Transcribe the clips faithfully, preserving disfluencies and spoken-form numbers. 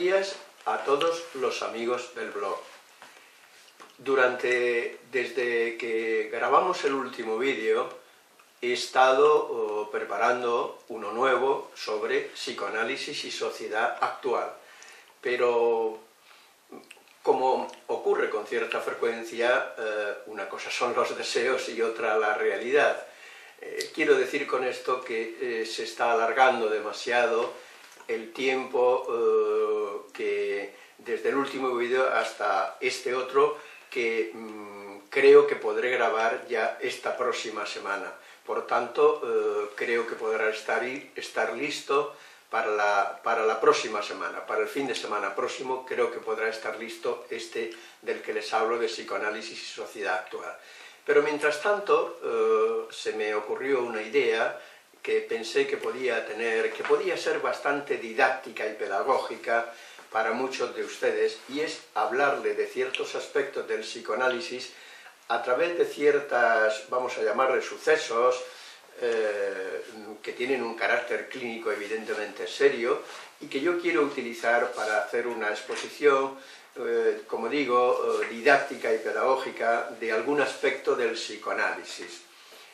días a todos los amigos del blog. Durante, desde que grabamos el último vídeo, he estado oh, preparando uno nuevo sobre psicoanálisis y sociedad actual. Pero, como ocurre con cierta frecuencia, eh, una cosa son los deseos y otra la realidad. Eh, quiero decir con esto que eh, se está alargando demasiado el tiempo eh, que desde el último vídeo hasta este otro que mmm, creo que podré grabar ya esta próxima semana. Por tanto, eh, creo que podrá estar, estar listo para la, para la próxima semana, para el fin de semana próximo, creo que podrá estar listo este del que les hablo de psicoanálisis y sociedad actual. Pero mientras tanto, eh, se me ocurrió una idea que pensé que podía tener, que podía ser bastante didáctica y pedagógica para muchos de ustedes, y es hablarle de ciertos aspectos del psicoanálisis a través de ciertas, vamos a llamarle sucesos, eh, que tienen un carácter clínico evidentemente serio, y que yo quiero utilizar para hacer una exposición, eh, como digo, eh, didáctica y pedagógica de algún aspecto del psicoanálisis.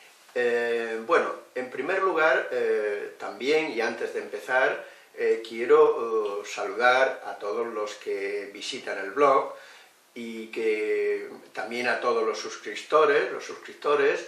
Eh, bueno, en primer lugar, eh, también, y antes de empezar, eh, quiero eh, saludar a todos los que visitan el blog y que también a todos los suscriptores, los suscriptores,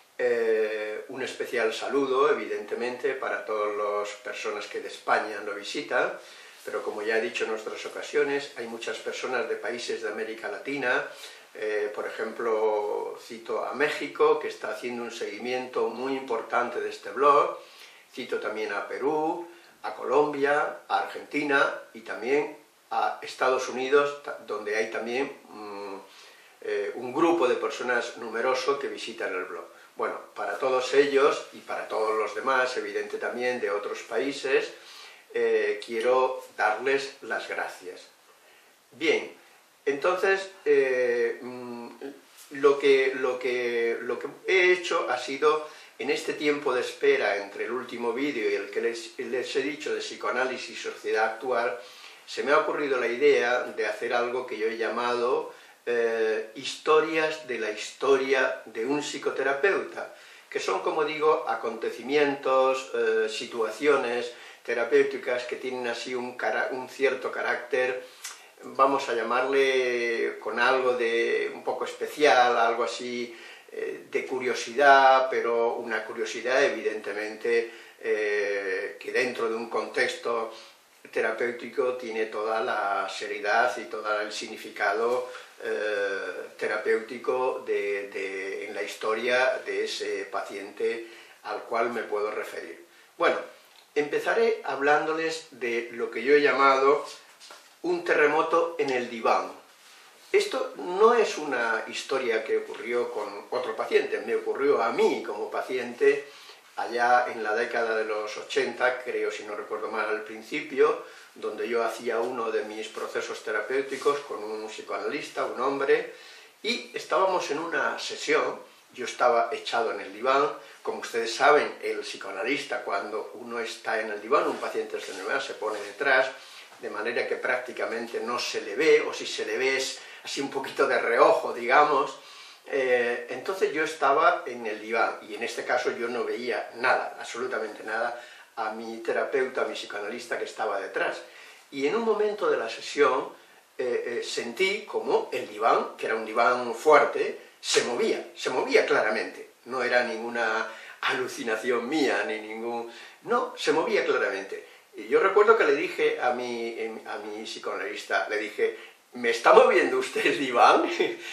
eh, un especial saludo, evidentemente, para todas las personas que de España lo visitan, pero como ya he dicho en otras ocasiones, hay muchas personas de países de América Latina. Eh, por ejemplo, cito a México, que está haciendo un seguimiento muy importante de este blog, cito también a Perú, a Colombia, a Argentina y también a Estados Unidos, donde hay también um, eh, un grupo de personas numeroso que visitan el blog. Bueno, para todos ellos y para todos los demás, evidente también de otros países, eh, quiero darles las gracias. Bien. Entonces, eh, lo, que, lo, que, lo que he hecho ha sido, en este tiempo de espera entre el último vídeo y el que les, les he dicho de psicoanálisis y sociedad actual, se me ha ocurrido la idea de hacer algo que yo he llamado eh, historias de la historia de un psicoterapeuta, que son, como digo, acontecimientos, eh, situaciones terapéuticas que tienen así un, un cierto carácter, vamos a llamarle con algo de un poco especial, algo así eh, de curiosidad, pero una curiosidad evidentemente eh, que dentro de un contexto terapéutico tiene toda la seriedad y todo el significado eh, terapéutico de, de, en la historia de ese paciente al cual me puedo referir. Bueno, empezaré hablándoles de lo que yo he llamado un terremoto en el diván. Esto no es una historia que ocurrió con otro paciente, me ocurrió a mí como paciente allá en la década de los ochenta, creo, si no recuerdo mal, al principio, donde yo hacía uno de mis procesos terapéuticos con un psicoanalista, un hombre, y estábamos en una sesión, yo estaba echado en el diván. Como ustedes saben, el psicoanalista, cuando uno está en el diván, un paciente de esta enfermedad se pone detrás, de manera que prácticamente no se le ve, o si se le ve es así un poquito de reojo, digamos. Eh, entonces yo estaba en el diván, y en este caso yo no veía nada, absolutamente nada, a mi terapeuta, a mi psicoanalista que estaba detrás. Y en un momento de la sesión eh, eh, sentí como el diván, que era un diván fuerte, se movía, se movía claramente. No era ninguna alucinación mía, ni ningún... No, se movía claramente. Y yo recuerdo que le dije a mi, a mi psicoanalista, le dije, ¿me está moviendo usted el diván?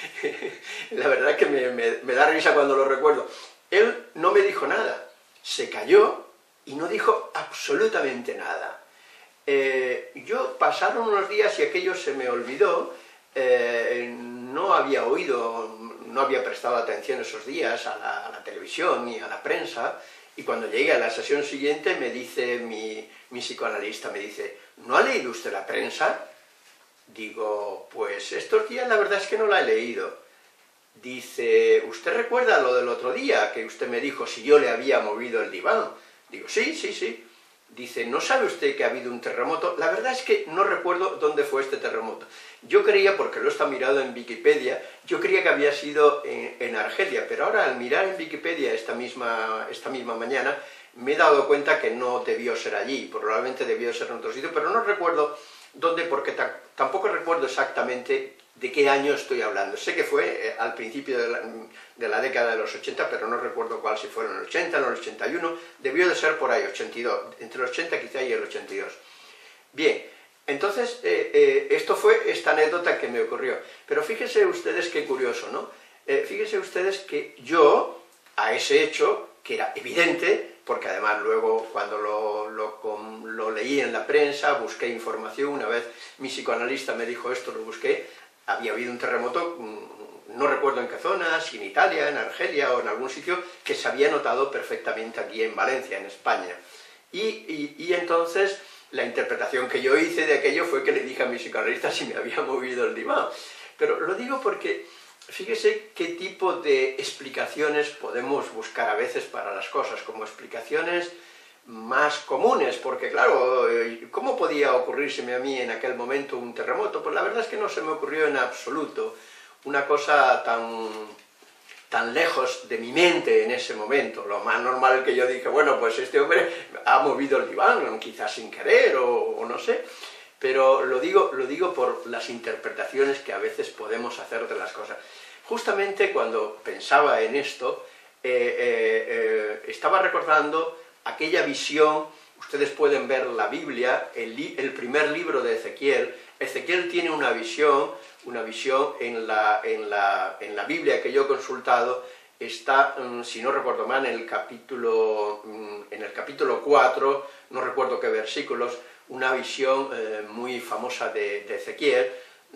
La verdad es que me, me, me da risa cuando lo recuerdo. Él no me dijo nada, se cayó y no dijo absolutamente nada. Eh, yo pasaron unos días y aquello se me olvidó, eh, no había oído, no había prestado atención esos días a la, a la televisión ni a la prensa. Y cuando llegué a la sesión siguiente me dice mi, mi psicoanalista, me dice, ¿no ha leído usted la prensa? Digo, pues estos días la verdad es que no la he leído. Dice, ¿usted recuerda lo del otro día que usted me dijo si yo le había movido el diván? Digo, sí, sí, sí. Dice, ¿no sabe usted que ha habido un terremoto? La verdad es que no recuerdo dónde fue este terremoto. Yo creía, porque lo está mirado en Wikipedia, yo creía que había sido en, en Argelia, pero ahora al mirar en Wikipedia esta misma, esta misma mañana, me he dado cuenta que no debió ser allí, probablemente debió ser en otro sitio, pero no recuerdo dónde, porque tampoco recuerdo exactamente de qué año estoy hablando. Sé que fue eh, al principio de la, de la década de los ochenta, pero no recuerdo cuál, si fue en el ochenta, en el ochenta y uno, debió de ser por ahí, ochenta y dos, entre el ochenta quizá y el ochenta y dos. Bien, entonces, eh, eh, esto fue esta anécdota que me ocurrió. Pero fíjense ustedes qué curioso, ¿no? Eh, fíjense ustedes que yo, a ese hecho, que era evidente, porque además luego cuando lo, lo, lo leí en la prensa, busqué información, una vez mi psicoanalista me dijo esto, lo busqué, había habido un terremoto, no recuerdo en qué zona, si en Italia, en Argelia o en algún sitio, que se había notado perfectamente aquí en Valencia, en España. Y, y, y entonces la interpretación que yo hice de aquello fue que le dije a mi psicoanalista si me había movido el diván. Pero lo digo porque fíjese qué tipo de explicaciones podemos buscar a veces para las cosas, como explicaciones más comunes, porque claro, ¿cómo podía ocurrírseme a mí en aquel momento un terremoto? Pues la verdad es que no se me ocurrió en absoluto una cosa tan, tan lejos de mi mente en ese momento. Lo más normal es que yo dije, bueno, pues este hombre ha movido el diván, quizás sin querer o, o no sé, pero lo digo, lo digo por las interpretaciones que a veces podemos hacer de las cosas. Justamente cuando pensaba en esto, eh, eh, eh, estaba recordando aquella visión. Ustedes pueden ver la Biblia, el, li el primer libro de Ezequiel. Ezequiel tiene una visión, una visión en la, en la, en la Biblia que yo he consultado, está, si no recuerdo mal, en el capítulo, en el capítulo cuatro, no recuerdo qué versículos, una visión eh, muy famosa de, de Ezequiel,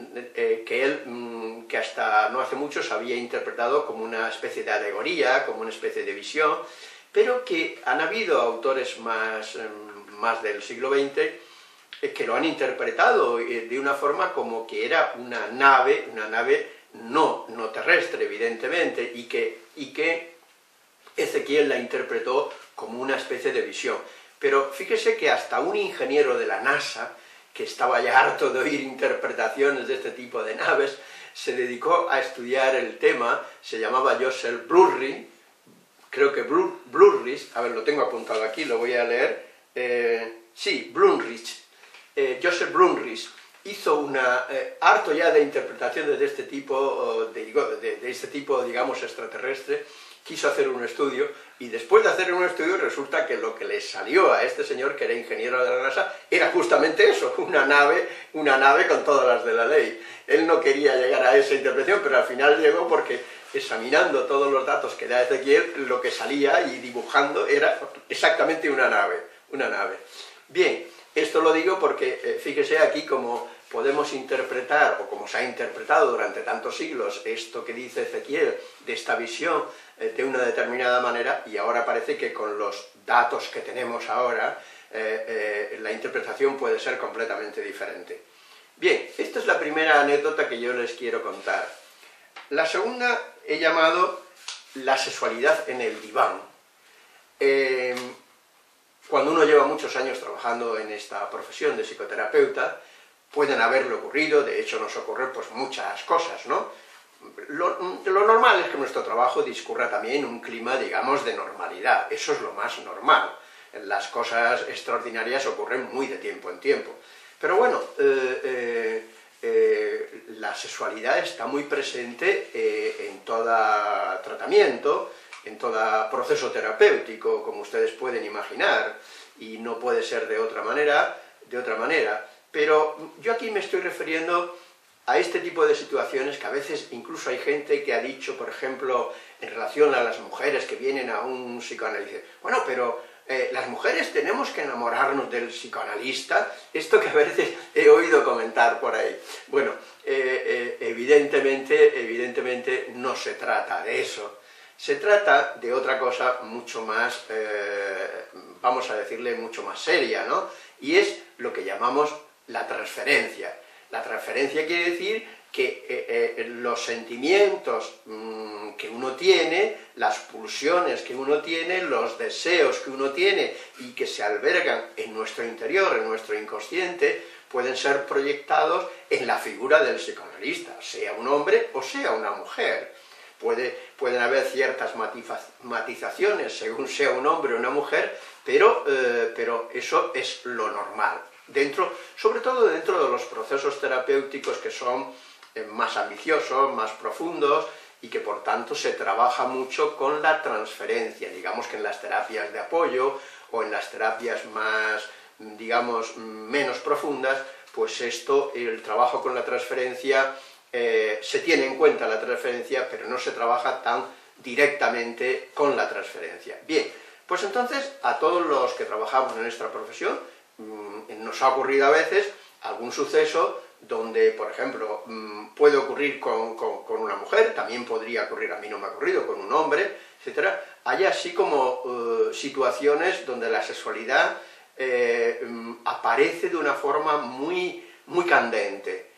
eh, que él, que hasta no hace mucho se había interpretado como una especie de alegoría, como una especie de visión, pero que han habido autores más, más del siglo veinte que lo han interpretado de una forma como que era una nave, una nave no, no terrestre, evidentemente, y que, y que Ezequiel la interpretó como una especie de visión. Pero fíjese que hasta un ingeniero de la NASA, que estaba ya harto de oír interpretaciones de este tipo de naves, se dedicó a estudiar el tema, se llamaba Joseph Brumrich, creo que Brumrich, a ver, lo tengo apuntado aquí, lo voy a leer, eh, sí, Brumrich, eh, Joseph Brumrich, hizo una, eh, harto ya de interpretaciones de este tipo, de, de, de este tipo, digamos, extraterrestre, quiso hacer un estudio, y después de hacer un estudio resulta que lo que le salió a este señor, que era ingeniero de la NASA, era justamente eso, una nave, una nave con todas las de la ley. Él no quería llegar a esa interpretación, pero al final llegó porque, examinando todos los datos que da Ezequiel, lo que salía y dibujando era exactamente una nave, una nave. Bien, esto lo digo porque, eh, fíjese aquí como podemos interpretar, o como se ha interpretado durante tantos siglos, esto que dice Ezequiel, de esta visión, eh, de una determinada manera, y ahora parece que con los datos que tenemos ahora, eh, eh, la interpretación puede ser completamente diferente. Bien, esta es la primera anécdota que yo les quiero contar. La segunda he llamado la sexualidad en el diván. Eh, cuando uno lleva muchos años trabajando en esta profesión de psicoterapeuta, pueden haberle ocurrido, de hecho nos ocurren pues muchas cosas, ¿no? Lo, lo normal es que nuestro trabajo discurra también en un clima, digamos, de normalidad, eso es lo más normal. Las cosas extraordinarias ocurren muy de tiempo en tiempo. Pero bueno, eh, eh, eh, la sexualidad está muy presente eh, en todo tratamiento, en todo proceso terapéutico, como ustedes pueden imaginar, y no puede ser de otra manera, de otra manera. Pero yo aquí me estoy refiriendo a este tipo de situaciones que a veces incluso hay gente que ha dicho, por ejemplo, en relación a las mujeres que vienen a un psicoanálisis, bueno, pero eh, las mujeres tenemos que enamorarnos del psicoanalista, esto que a veces he oído comentar por ahí. Bueno, eh, eh, evidentemente, evidentemente no se trata de eso, se trata de otra cosa mucho más, eh, vamos a decirle, mucho más seria, ¿no? Y es lo que llamamos la transferencia. La transferencia quiere decir que eh, eh, los sentimientos mmm, que uno tiene, las pulsiones que uno tiene, los deseos que uno tiene y que se albergan en nuestro interior, en nuestro inconsciente, pueden ser proyectados en la figura del psicoanalista, sea un hombre o sea una mujer. Puede, pueden haber ciertas matiza, matizaciones según sea un hombre o una mujer, pero, eh, pero eso es lo normal. Dentro, sobre todo dentro de los procesos terapéuticos que son eh, más ambiciosos, más profundos, y que por tanto se trabaja mucho con la transferencia, digamos que en las terapias de apoyo o en las terapias más, digamos, menos profundas, pues esto, el trabajo con la transferencia, eh, se tiene en cuenta la transferencia, pero no se trabaja tan directamente con la transferencia. Bien, pues entonces a todos los que trabajamos en nuestra profesión mmm, nos ha ocurrido a veces algún suceso donde, por ejemplo, mmm, puede ocurrir con, con, con una mujer, también podría ocurrir, a mí no me ha ocurrido, con un hombre, etcétera. Hay así como uh, situaciones donde la sexualidad eh, um, aparece de una forma muy, muy candente.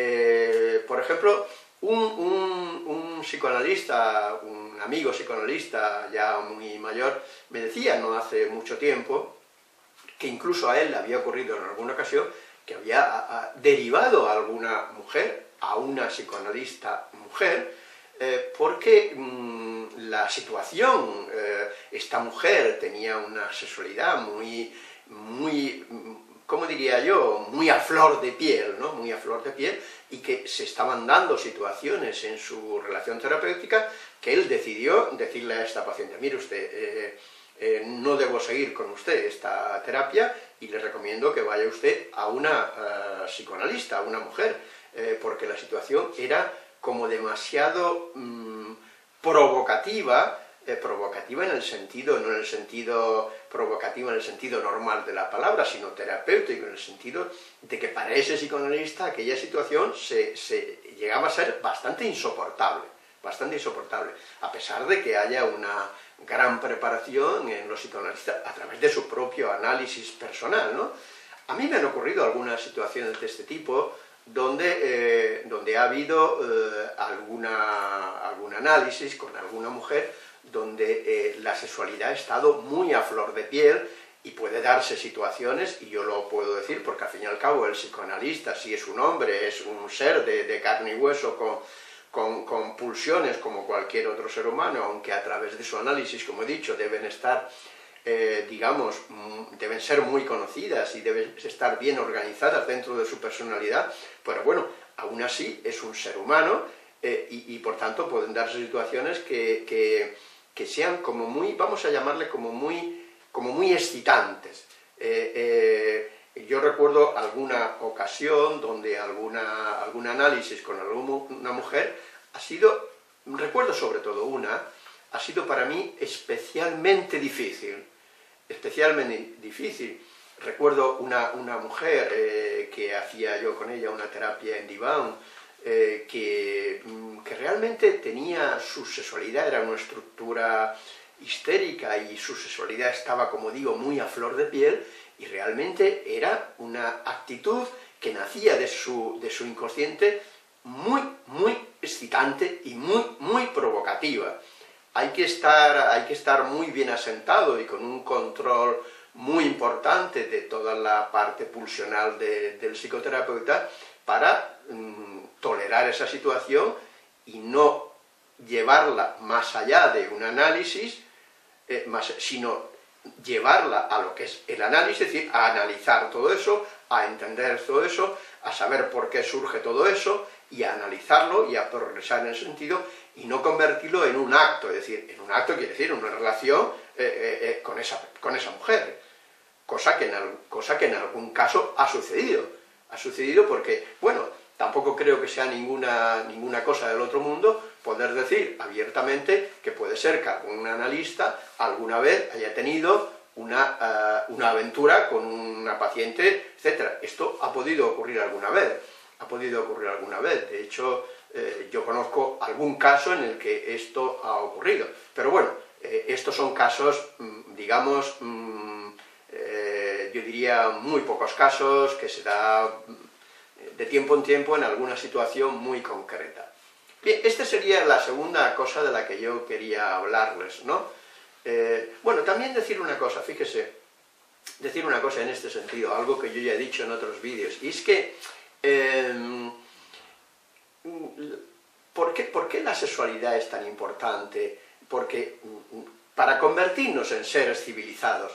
Eh, por ejemplo, un, un, un psicoanalista, un amigo psicoanalista ya muy mayor, me decía no hace mucho tiempo que incluso a él le había ocurrido en alguna ocasión que había a, a, derivado a alguna mujer, a una psicoanalista mujer, eh, porque mmm, la situación, eh, esta mujer tenía una sexualidad muy, muy, ¿cómo diría yo?, muy a flor de piel, ¿no?, muy a flor de piel, y que se estaban dando situaciones en su relación terapéutica que él decidió decirle a esta paciente, mire usted, eh, eh, no debo seguir con usted esta terapia y le recomiendo que vaya usted a una uh, psicoanalista, a una mujer, eh, porque la situación era como demasiado mmm, provocativa, eh, provocativa en el sentido, no en el sentido provocativo en el sentido normal de la palabra, sino terapéutico en el sentido de que para ese psicoanalista aquella situación se, se llegaba a ser bastante insoportable, bastante insoportable, a pesar de que haya una gran preparación en los psicoanalistas a través de su propio análisis personal, ¿no? A mí me han ocurrido algunas situaciones de este tipo donde, eh, donde ha habido eh, alguna, algún análisis con alguna mujer donde eh, la sexualidad ha estado muy a flor de piel y puede darse situaciones, y yo lo puedo decir porque al fin y al cabo el psicoanalista, si es un hombre, es un ser de, de carne y hueso con Con, con pulsiones como cualquier otro ser humano, aunque a través de su análisis, como he dicho, deben estar, eh, digamos, deben ser muy conocidas y deben estar bien organizadas dentro de su personalidad, pero bueno, aún así es un ser humano eh, y, y por tanto pueden darse situaciones que, que, que sean como muy, vamos a llamarle como muy, como muy excitantes. Eh, eh, Yo recuerdo alguna ocasión donde alguna, algún análisis con alguna mujer ha sido, recuerdo sobre todo una, ha sido para mí especialmente difícil, especialmente difícil. Recuerdo una, una mujer eh, que hacía yo con ella una terapia en diván, eh, que, que realmente tenía su sexualidad, era una estructura histérica y su sexualidad estaba, como digo, muy a flor de piel, y realmente era una actitud que nacía de su, de su inconsciente muy, muy excitante y muy, muy provocativa. Hay que estar, hay que estar muy bien asentado y con un control muy importante de toda la parte pulsional de, del psicoterapeuta para mmm, tolerar esa situación y no llevarla más allá de un análisis, eh, más, sino llevarla a lo que es el análisis, es decir, a analizar todo eso, a entender todo eso, a saber por qué surge todo eso, y a analizarlo y a progresar en el sentido, y no convertirlo en un acto, es decir, en un acto quiere decir una relación eh, eh, eh, con, esa, con esa mujer, cosa que, en, cosa que en algún caso ha sucedido, ha sucedido porque, bueno, tampoco creo que sea ninguna, ninguna cosa del otro mundo poder decir abiertamente que puede ser que algún analista alguna vez haya tenido una, uh, una aventura con una paciente, etcétera. Esto ha podido ocurrir alguna vez, ha podido ocurrir alguna vez. De hecho, eh, yo conozco algún caso en el que esto ha ocurrido. Pero bueno, eh, estos son casos, digamos, mmm, eh, yo diría muy pocos casos, que se da de tiempo en tiempo en alguna situación muy concreta. Bien, esta sería la segunda cosa de la que yo quería hablarles, ¿no? Eh, bueno, también decir una cosa, fíjese, decir una cosa en este sentido, algo que yo ya he dicho en otros vídeos, y es que, eh, ¿por qué, ¿por qué la sexualidad es tan importante? Porque para convertirnos en seres civilizados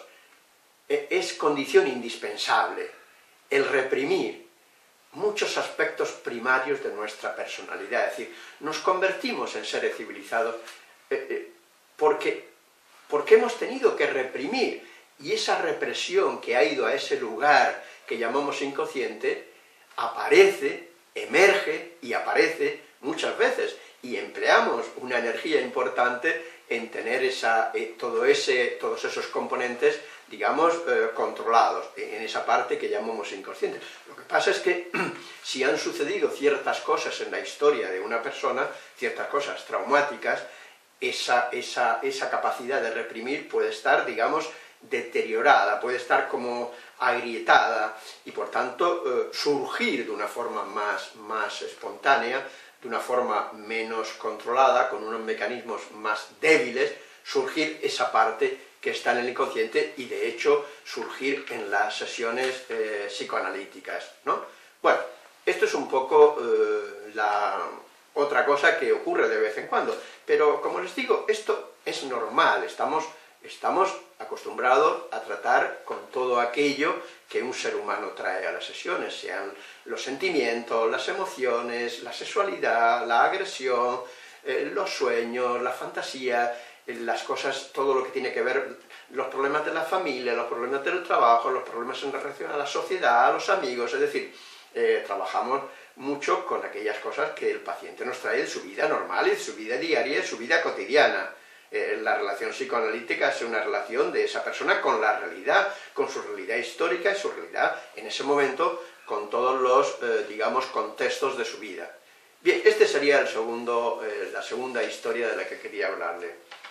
es condición indispensable el reprimir muchos aspectos primarios de nuestra personalidad, es decir, nos convertimos en seres civilizados eh, eh, porque, porque hemos tenido que reprimir, y esa represión que ha ido a ese lugar que llamamos inconsciente, aparece, emerge y aparece muchas veces, y empleamos una energía importante en tener esa, eh, todo ese, todos esos componentes, digamos, eh, controlados, en esa parte que llamamos inconsciente. Lo que pasa es que si han sucedido ciertas cosas en la historia de una persona, ciertas cosas traumáticas, esa, esa, esa capacidad de reprimir puede estar, digamos, deteriorada, puede estar como agrietada, y por tanto eh, surgir de una forma más, más espontánea, de una forma menos controlada, con unos mecanismos más débiles, surgir esa parte que está en el inconsciente y de hecho surgir en las sesiones eh, psicoanalíticas, ¿no? Bueno, esto es un poco eh, la otra cosa que ocurre de vez en cuando, pero como les digo, esto es normal, estamos, estamos acostumbrados a tratar con todo aquello que un ser humano trae a las sesiones, sean los sentimientos, las emociones, la sexualidad, la agresión, eh, los sueños, la fantasía, eh, las cosas, todo lo que tiene que ver, los problemas de la familia, los problemas del trabajo, los problemas en relación a la sociedad, a los amigos, es decir, eh, trabajamos mucho con aquellas cosas que el paciente nos trae de su vida normal, de su vida diaria, de su vida cotidiana. Eh, la relación psicoanalítica es una relación de esa persona con la realidad, con su realidad histórica y su realidad en ese momento, con todos los, eh, digamos, contextos de su vida. Bien, este sería el segundo, eh, la segunda historia de la que quería hablarle.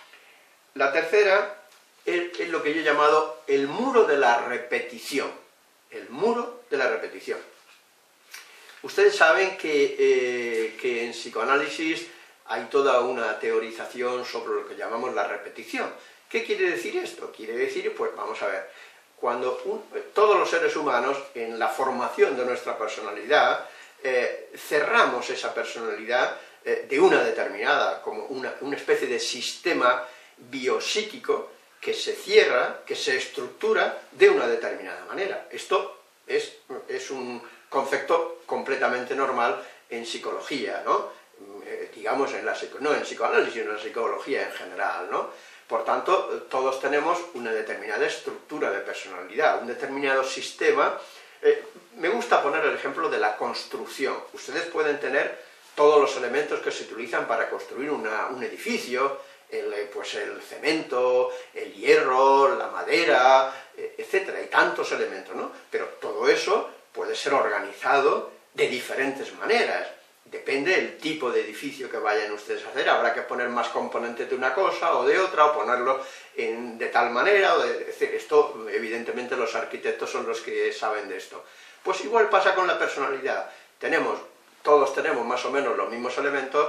La tercera es, es lo que yo he llamado el muro de la repetición. El muro de la repetición. Ustedes saben que, eh, que en psicoanálisis hay toda una teorización sobre lo que llamamos la repetición. ¿Qué quiere decir esto? Quiere decir, pues vamos a ver, cuando un, todos los seres humanos, en la formación de nuestra personalidad, eh, cerramos esa personalidad eh, de una determinada, como una, una especie de sistema biopsíquico que se cierra, que se estructura de una determinada manera. Esto es, es un concepto completamente normal en psicología, ¿no? Eh, digamos, en la, no en psicoanálisis, sino en la psicología en general, ¿no? Por tanto, todos tenemos una determinada estructura de personalidad, un determinado sistema. Eh, me gusta poner el ejemplo de la construcción. Ustedes pueden tener todos los elementos que se utilizan para construir una, un edificio, el, pues el cemento, el hierro, la madera, eh, etcétera, hay tantos elementos, ¿no? Pero todo eso puede ser organizado de diferentes maneras. Depende del tipo de edificio que vayan ustedes a hacer, habrá que poner más componentes de una cosa o de otra, o ponerlo en, de tal manera, o de, es decir, esto, evidentemente los arquitectos son los que saben de esto. Pues igual pasa con la personalidad, tenemos, todos tenemos más o menos los mismos elementos,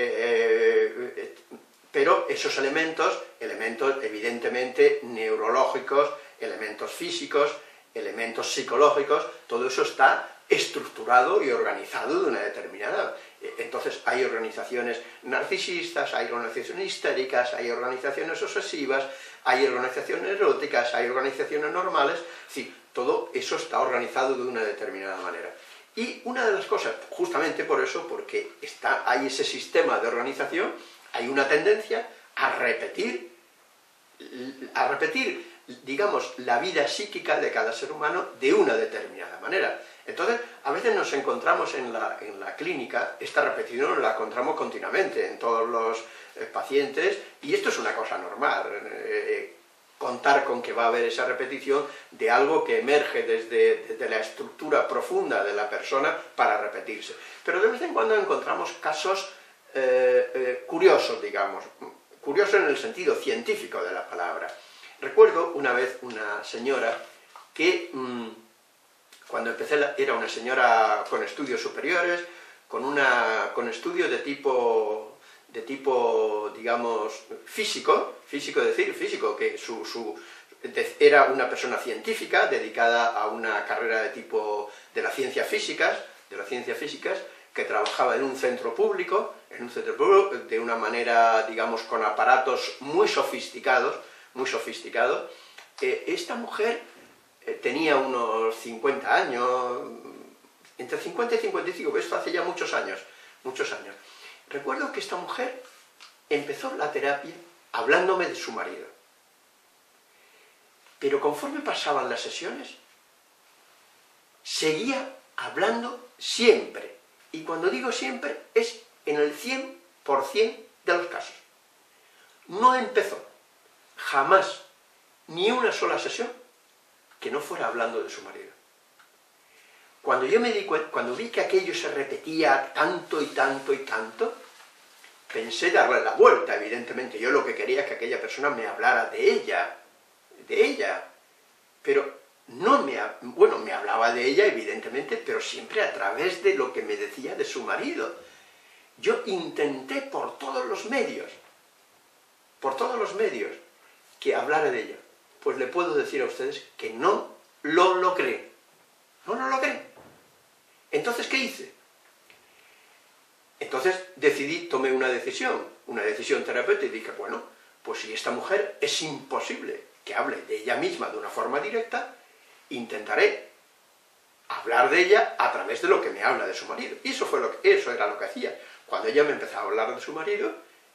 eh, eh, pero esos elementos, elementos evidentemente neurológicos, elementos físicos, elementos psicológicos, todo eso está estructurado y organizado de una determinada. Entonces hay organizaciones narcisistas, hay organizaciones histéricas, hay organizaciones obsesivas, hay organizaciones eróticas, hay organizaciones normales, es decir, todo eso está organizado de una determinada manera. Y una de las cosas, justamente por eso, porque está, hay ese sistema de organización, hay una tendencia a repetir, a repetir, digamos, la vida psíquica de cada ser humano de una determinada manera. Entonces, a veces nos encontramos en la, en la clínica, esta repetición la encontramos continuamente en todos los eh, pacientes, y esto es una cosa normal, eh, contar con que va a haber esa repetición de algo que emerge desde, desde la estructura profunda de la persona para repetirse. Pero de vez en cuando encontramos casos eh, eh, curiosos, digamos, curiosos en el sentido científico de la palabra. Recuerdo una vez una señora que... Mmm, Cuando empecé la, era una señora con estudios superiores, con, una, con estudios de tipo, de tipo, digamos, físico, físico decir, físico, que su, su, era una persona científica dedicada a una carrera de tipo de las ciencias físicas, de las ciencias físicas, que trabajaba en un centro público, en un centro público, de una manera, digamos, con aparatos muy sofisticados, muy sofisticados. Eh, esta mujer eh, tenía unos cincuenta años, entre cincuenta y cincuenta y cinco, esto hace ya muchos años, muchos años. Recuerdo que esta mujer empezó la terapia hablándome de su marido. Pero conforme pasaban las sesiones, seguía hablando siempre. Y cuando digo siempre, es en el cien por cien de los casos. No empezó jamás ni una sola sesión que no fuera hablando de su marido. Cuando yo me di cuenta, cuando vi que aquello se repetía tanto y tanto y tanto, pensé darle la vuelta, evidentemente. Yo lo que quería es que aquella persona me hablara de ella, de ella, pero no me, bueno, me hablaba de ella, evidentemente, pero siempre a través de lo que me decía de su marido. Yo intenté por todos los medios, por todos los medios, que hablara de ella. Pues le puedo decir a ustedes que no lo logré, no lo logré. Entonces, ¿qué hice? Entonces decidí, tomé una decisión, una decisión terapéutica, y dije, bueno, pues si esta mujer es imposible que hable de ella misma de una forma directa, intentaré hablar de ella a través de lo que me habla de su marido. Y eso, fue lo que, eso era lo que hacía. Cuando ella me empezaba a hablar de su marido,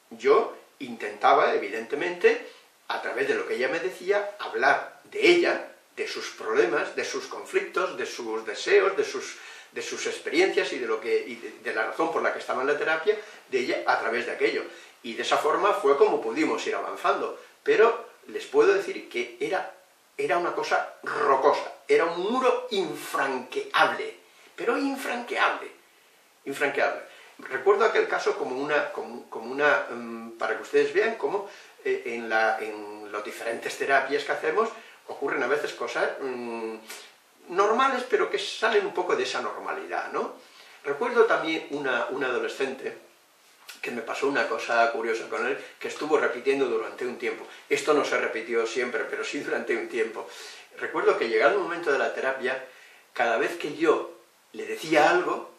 yo intentaba, evidentemente, a través de lo que ella me decía, hablar de ella, de sus problemas, de sus conflictos, de sus deseos, de sus, de sus experiencias y, de, lo que, y de, de la razón por la que estaba en la terapia, de ella a través de aquello. Y de esa forma fue como pudimos ir avanzando. Pero les puedo decir que era, era una cosa rocosa, era un muro infranqueable, pero infranqueable, infranqueable. Recuerdo aquel caso como una, como, como una um, para que ustedes vean cómo eh, en, la, en las diferentes terapias que hacemos ocurren a veces cosas um, normales, pero que salen un poco de esa normalidad, ¿no? Recuerdo también una, una adolescente que me pasó una cosa curiosa con él, que estuvo repitiendo durante un tiempo. Esto no se repitió siempre, pero sí durante un tiempo. Recuerdo que llegado un momento de la terapia, cada vez que yo le decía algo,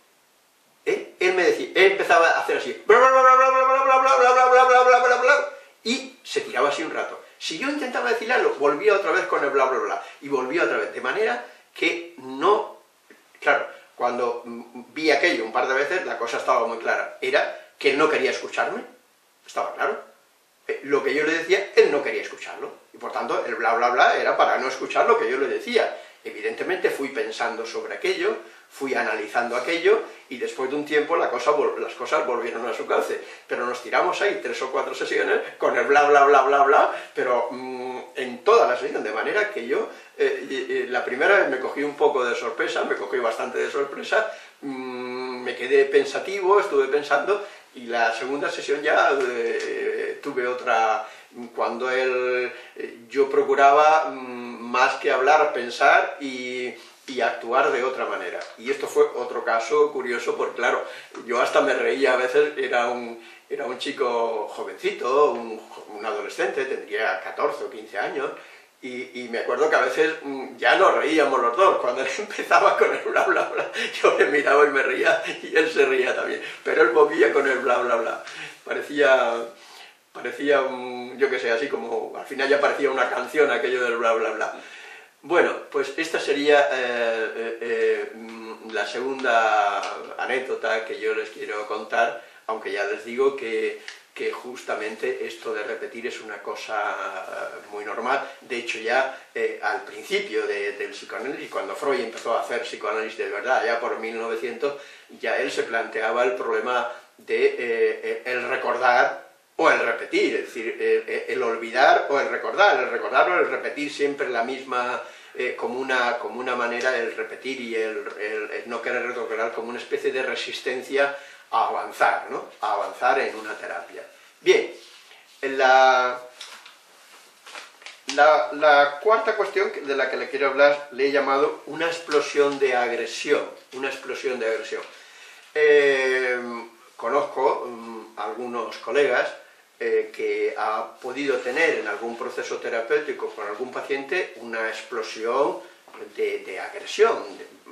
¿eh? él me decía, él empezaba a hacer así, bla, bla, bla, bla, bla, bla, bla, bla, bla, bla, bla, bla, bla, bla, bla, y se tiraba así un rato. Si yo intentaba decirle algo, volvía otra vez con el bla, bla, bla, y volvía otra vez, de manera que no... Claro, cuando vi aquello un par de veces, la cosa estaba muy clara. Era que él no quería escucharme, estaba claro. Lo que yo le decía, él no quería escucharlo. Y por tanto, el bla, bla, bla era para no escuchar lo que yo le decía. Evidentemente fui pensando sobre aquello, fui analizando aquello, y después de un tiempo la cosa, las cosas volvieron a su cauce. Pero nos tiramos ahí tres o cuatro sesiones con el bla, bla, bla, bla, bla, pero mmm, en toda la sesión, de manera que yo, eh, eh, la primera vez me cogí un poco de sorpresa, me cogí bastante de sorpresa, mmm, me quedé pensativo, estuve pensando, y la segunda sesión ya eh, tuve otra, cuando él, eh, yo procuraba mmm, más que hablar, pensar y, y actuar de otra manera. Y esto fue otro caso curioso, porque claro, yo hasta me reía a veces, era un, era un chico jovencito, un, un adolescente, tendría catorce o quince años, y, y me acuerdo que a veces mmm, ya nos reíamos los dos, cuando él empezaba con el bla bla bla, yo le miraba y me reía, y él se reía también, pero él volvía con el bla bla bla. Parecía, parecía un, yo qué sé, así como, al final ya parecía una canción aquello del bla bla bla. Bueno, pues esta sería eh, eh, eh, la segunda anécdota que yo les quiero contar, aunque ya les digo que, que justamente esto de repetir es una cosa muy normal. De hecho, ya eh, al principio de, del psicoanálisis, cuando Freud empezó a hacer psicoanálisis de verdad, ya por mil novecientos, ya él se planteaba el problema de eh, el recordar o el repetir, es decir, el, el olvidar o el recordar, el recordar o el repetir siempre la misma, eh, como, una, como una manera, el repetir y el, el, el no querer recordar como una especie de resistencia a avanzar, ¿no? A avanzar en una terapia. Bien, la, La, la cuarta cuestión de la que le quiero hablar le he llamado una explosión de agresión, una explosión de agresión. Eh, conozco um, algunos colegas eh, que ha podido tener en algún proceso terapéutico con algún paciente una explosión de, de agresión.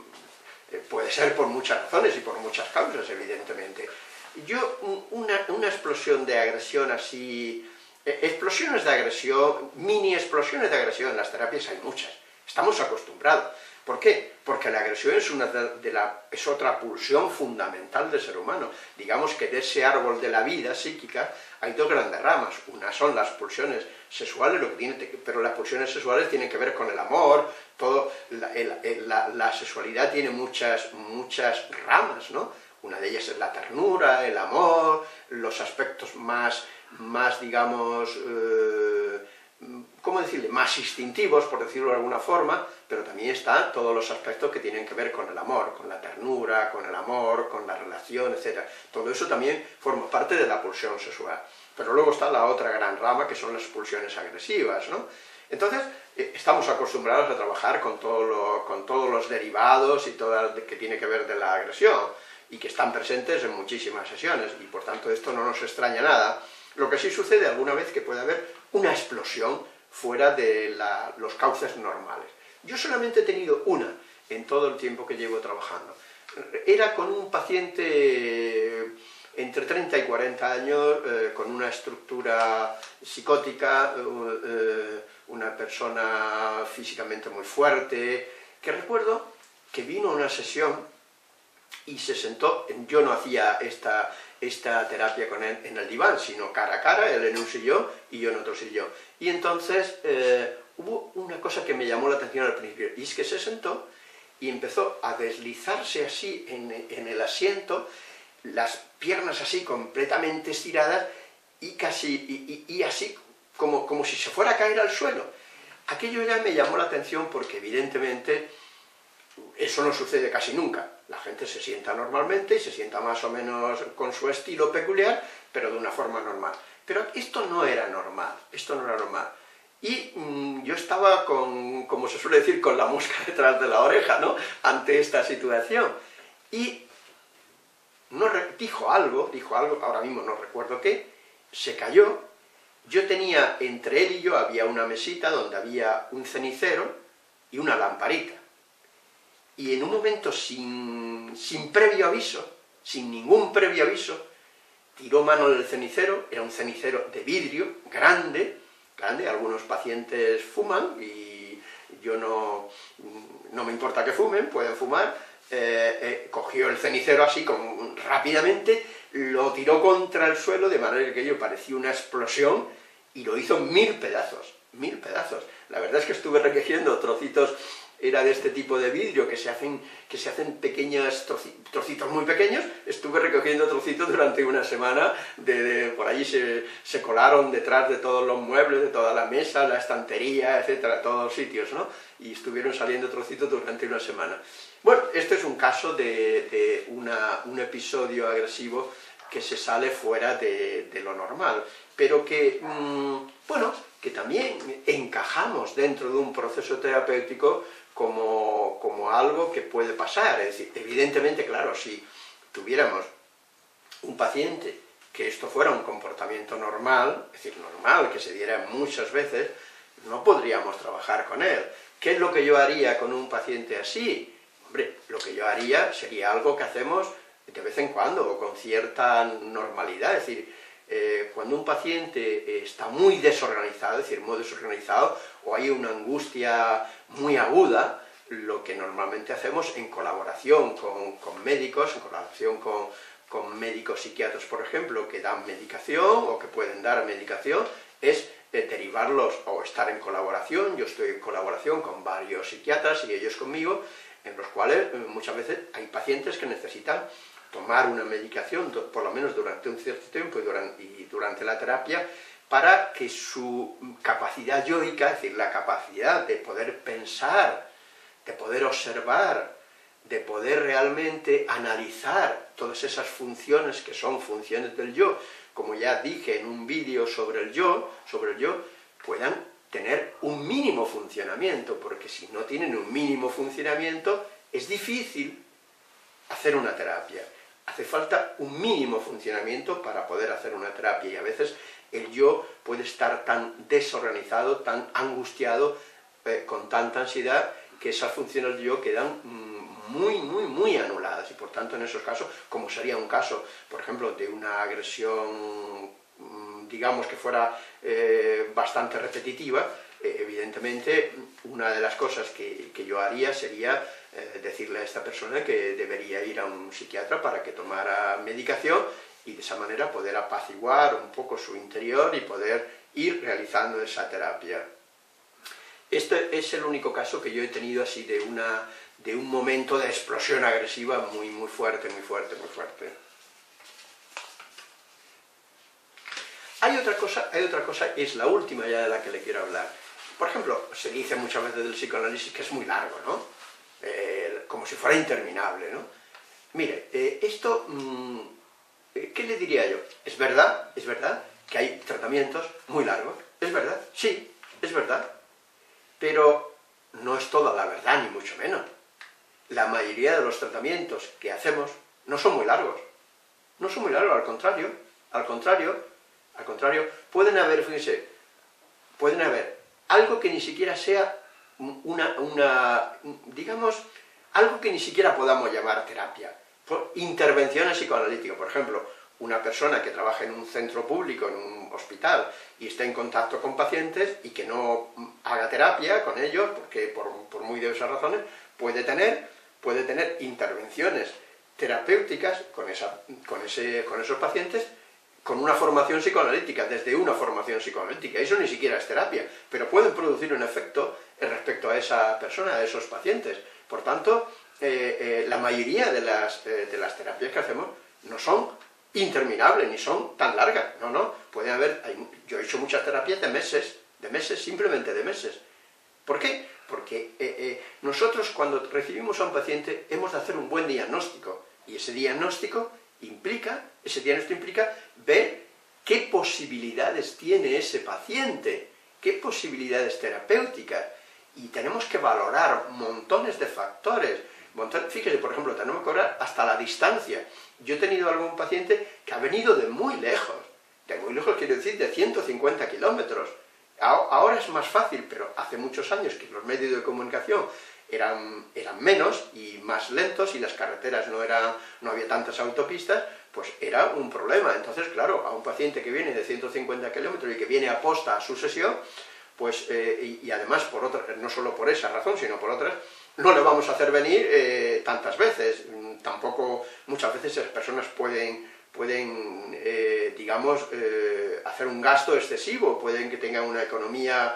De, puede ser por muchas razones y por muchas causas, evidentemente. Yo, una, una explosión de agresión así... Explosiones de agresión, mini explosiones de agresión, en las terapias hay muchas, estamos acostumbrados. ¿Por qué? Porque la agresión es, una de la, es otra pulsión fundamental del ser humano. Digamos que de ese árbol de la vida psíquica hay dos grandes ramas. Una son las pulsiones sexuales, lo que tiene, pero las pulsiones sexuales tienen que ver con el amor, todo, la, el, la, la sexualidad tiene muchas, muchas ramas, ¿no? Una de ellas es la ternura, el amor, los aspectos más... más, digamos, eh, ¿cómo decirle?, más instintivos, por decirlo de alguna forma, pero también están todos los aspectos que tienen que ver con el amor, con la ternura, con el amor, con la relación, etcétera. Todo eso también forma parte de la pulsión sexual. Pero luego está la otra gran rama, que son las pulsiones agresivas, ¿no? Entonces, eh, estamos acostumbrados a trabajar con, todo lo, con todos los derivados y todo lo que tiene que ver de la agresión, y que están presentes en muchísimas sesiones, y por tanto esto no nos extraña nada. Lo que sí sucede alguna vez que puede haber una explosión fuera de la, los cauces normales. Yo solamente he tenido una en todo el tiempo que llevo trabajando. Era con un paciente entre treinta y cuarenta años, eh, con una estructura psicótica, eh, una persona físicamente muy fuerte, que recuerdo que vino a una sesión y se sentó. Yo no hacía esta... esta terapia con él en el diván, sino cara a cara, él en un sillón y yo en otro sillón. Y entonces eh, hubo una cosa que me llamó la atención al principio, y es que se sentó y empezó a deslizarse así en, en el asiento, las piernas así completamente estiradas y casi y, y, y así como, como si se fuera a caer al suelo. Aquello ya me llamó la atención porque evidentemente eso no sucede casi nunca. La gente se sienta normalmente y se sienta más o menos con su estilo peculiar, pero de una forma normal. Pero esto no era normal, esto no era normal. Y mmm, yo estaba con, como se suele decir, con la mosca detrás de la oreja, ¿no?, ante esta situación. Y no dijo algo, dijo algo, ahora mismo no recuerdo qué, se cayó. Yo tenía, entre él y yo, había una mesita donde había un cenicero y una lamparita. Y en un momento sin, sin previo aviso, sin ningún previo aviso, tiró mano del cenicero, era un cenicero de vidrio, grande, grande, algunos pacientes fuman, y yo no, no me importa que fumen, pueden fumar, eh, eh, cogió el cenicero así, como, rápidamente, lo tiró contra el suelo, de manera que ello parecía una explosión, y lo hizo mil pedazos, mil pedazos. La verdad es que estuve recogiendo trocitos. Era de este tipo de vidrio que se hacen, que se hacen pequeños trocitos muy pequeños. Estuve recogiendo trocitos durante una semana, de, de, por allí se, se colaron detrás de todos los muebles, de toda la mesa, la estantería, etcétera, todos los sitios, ¿no? Y estuvieron saliendo trocitos durante una semana. Bueno, este es un caso de, de una, un episodio agresivo que se sale fuera de, de lo normal, pero que, mmm, bueno, que también encajamos dentro de un proceso terapéutico como, como algo que puede pasar. Es decir, evidentemente, claro, si tuviéramos un paciente que esto fuera un comportamiento normal, es decir, normal, que se diera muchas veces, no podríamos trabajar con él. ¿Qué es lo que yo haría con un paciente así? Hombre, lo que yo haría sería algo que hacemos de vez en cuando, o con cierta normalidad. Es decir, eh, cuando un paciente está muy desorganizado, es decir, muy desorganizado, o hay una angustia muy aguda, lo que normalmente hacemos en colaboración con, con médicos, en colaboración con, con médicos psiquiatras, por ejemplo, que dan medicación, o que pueden dar medicación, es eh, derivarlos, o estar en colaboración. Yo estoy en colaboración con varios psiquiatras, y ellos conmigo, en los cuales eh, muchas veces hay pacientes que necesitan tomar una medicación, por lo menos durante un cierto tiempo y durante, y durante la terapia, para que su capacidad yoica, es decir, la capacidad de poder pensar, de poder observar, de poder realmente analizar todas esas funciones que son funciones del yo, como ya dije en un vídeo sobre el yo, sobre el yo, puedan tener un mínimo funcionamiento, porque si no tienen un mínimo funcionamiento, es difícil hacer una terapia. Hace falta un mínimo funcionamiento para poder hacer una terapia, y a veces el yo puede estar tan desorganizado, tan angustiado, eh, con tanta ansiedad, que esas funciones del yo quedan mm, muy, muy, muy anuladas, y por tanto en esos casos, como sería un caso, por ejemplo, de una agresión, mm, digamos que fuera eh, bastante repetitiva, eh, evidentemente una de las cosas que, que yo haría sería eh, decirle a esta persona que debería ir a un psiquiatra para que tomara medicación, y de esa manera poder apaciguar un poco su interior y poder ir realizando esa terapia. Este es el único caso que yo he tenido así de, una, de un momento de explosión agresiva muy, muy fuerte, muy fuerte, muy fuerte. Hay otra cosa, hay otra cosa, es la última ya de la que le quiero hablar. Por ejemplo, se dice muchas veces del psicoanálisis que es muy largo, ¿no? Eh, como si fuera interminable, ¿no? Mire, eh, esto... Mmm, ¿qué le diría yo? Es verdad, es verdad que hay tratamientos muy largos, es verdad, sí, es verdad, pero no es toda la verdad, ni mucho menos. La mayoría de los tratamientos que hacemos no son muy largos, no son muy largos, al contrario, al contrario, al contrario, pueden haber, fíjense, pueden haber algo que ni siquiera sea una, una, digamos, algo que ni siquiera podamos llamar terapia. Intervenciones psicoanalíticas, por ejemplo, una persona que trabaja en un centro público, en un hospital, y está en contacto con pacientes y que no haga terapia con ellos, porque por, por muy diversas razones, puede tener, puede tener intervenciones terapéuticas con, esa, con, ese, con esos pacientes, con una formación psicoanalítica, desde una formación psicoanalítica. Eso ni siquiera es terapia, pero pueden producir un efecto respecto a esa persona, a esos pacientes. Por tanto, Eh, eh, la mayoría de las, eh, de las terapias que hacemos no son interminables, ni son tan largas, no, no, puede haber, hay, yo he hecho muchas terapias de meses, de meses, simplemente de meses. ¿Por qué? Porque eh, eh, nosotros cuando recibimos a un paciente hemos de hacer un buen diagnóstico, y ese diagnóstico implica, ese diagnóstico implica ver qué posibilidades tiene ese paciente, qué posibilidades terapéuticas, y tenemos que valorar montones de factores. Fíjese, por ejemplo, tenemos que valorar hasta la distancia. Yo he tenido algún paciente que ha venido de muy lejos, de muy lejos quiero decir de ciento cincuenta kilómetros. Ahora es más fácil, pero hace muchos años que los medios de comunicación eran, eran menos y más lentos, y las carreteras no, eran, no había tantas autopistas, pues era un problema. Entonces, claro, a un paciente que viene de ciento cincuenta kilómetros y que viene a posta a su sesión, pues, eh, y, y además, por otra, no solo por esa razón, sino por otras, no le vamos a hacer venir eh, tantas veces. Tampoco, muchas veces las personas pueden, pueden eh, digamos, eh, hacer un gasto excesivo, pueden que tengan una economía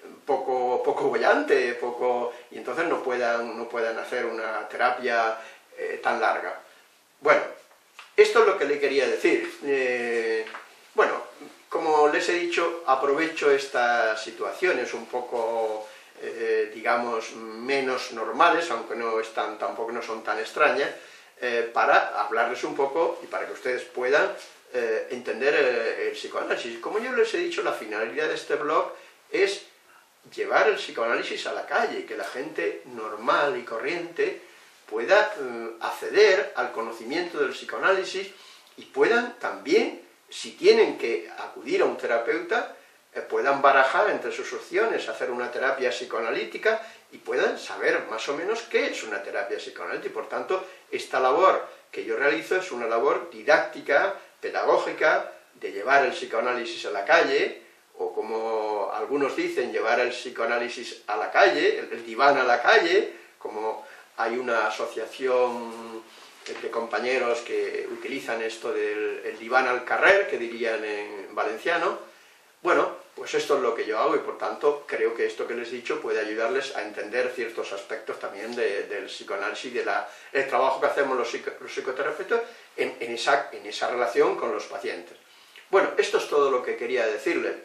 poco, poco bollante, poco, y entonces no puedan, no puedan hacer una terapia eh, tan larga. Bueno, esto es lo que le quería decir. Eh, bueno, como les he dicho, aprovecho estas situaciones un poco, eh, digamos, menos normales, aunque no están, tampoco no son tan extrañas, eh, para hablarles un poco y para que ustedes puedan eh, entender el, el psicoanálisis. Como yo les he dicho, la finalidad de este blog es llevar el psicoanálisis a la calle, que la gente normal y corriente pueda eh, acceder al conocimiento del psicoanálisis y puedan también, si tienen que acudir a un terapeuta, eh, puedan barajar entre sus opciones, hacer una terapia psicoanalítica y puedan saber más o menos qué es una terapia psicoanalítica. Por tanto, esta labor que yo realizo es una labor didáctica, pedagógica, de llevar el psicoanálisis a la calle, o como algunos dicen, llevar el psicoanálisis a la calle, el, el diván a la calle, como hay una asociación de compañeros que utilizan esto del el diván al carrer, que dirían en valenciano. Bueno, pues esto es lo que yo hago, y por tanto creo que esto que les he dicho puede ayudarles a entender ciertos aspectos también de, del psicoanálisis y del trabajo que hacemos los, psico, los psicoterapeutas en, en, esa, en esa relación con los pacientes. Bueno, esto es todo lo que quería decirles.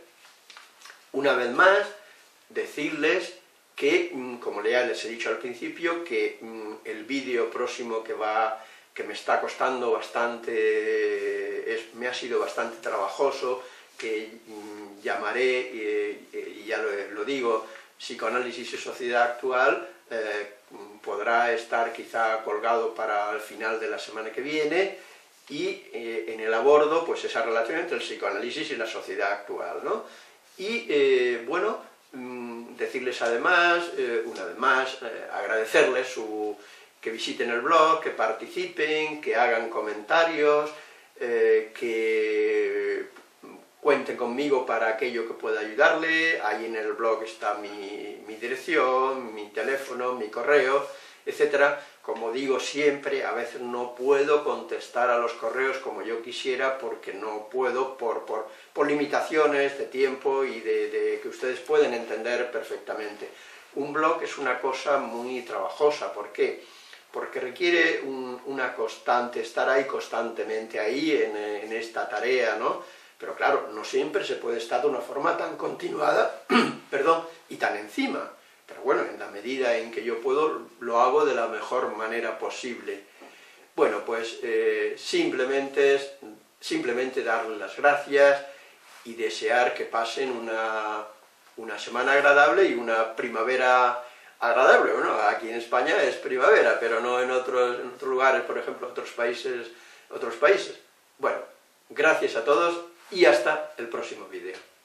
Una vez más, decirles que, como ya les he dicho al principio, que el vídeo próximo que va, que me está costando bastante, es, me ha sido bastante trabajoso, que mm, llamaré, eh, y ya lo, lo digo, Psicoanálisis y Sociedad Actual, eh, podrá estar quizá colgado para el final de la semana que viene, y eh, en el abordo, pues esa relación entre el psicoanálisis y la sociedad actual, ¿no? Y, eh, bueno, mmm, decirles además, eh, una vez más, eh, agradecerles su, que visiten el blog, que participen, que hagan comentarios, eh, que cuenten conmigo para aquello que pueda ayudarle. Ahí en el blog está mi, mi dirección, mi teléfono, mi correo, etcétera. Como digo siempre, a veces no puedo contestar a los correos como yo quisiera, porque no puedo por, por, por limitaciones de tiempo y de, de que ustedes pueden entender perfectamente. Un blog es una cosa muy trabajosa. ¿Por qué? Porque requiere un, una constante, estar ahí constantemente ahí en, en esta tarea, ¿no? Pero claro, no siempre se puede estar de una forma tan continuada, perdón, y tan encima. Pero bueno, en la medida en que yo puedo, lo hago de la mejor manera posible. Bueno, pues eh, simplemente, simplemente darles las gracias y desear que pasen una, una semana agradable y una primavera agradable. Bueno, aquí en España es primavera, pero no en otros, en otros lugares, por ejemplo, otros países, otros países. Bueno, gracias a todos y hasta el próximo vídeo.